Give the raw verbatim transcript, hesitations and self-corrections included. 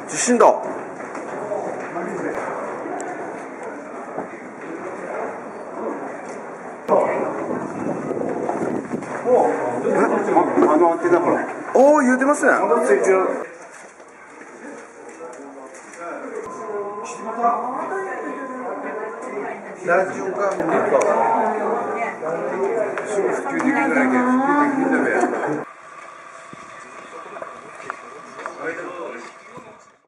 地震だ。おお、言うてますね。ラジオか。普及できないけど、普及できるんだべ。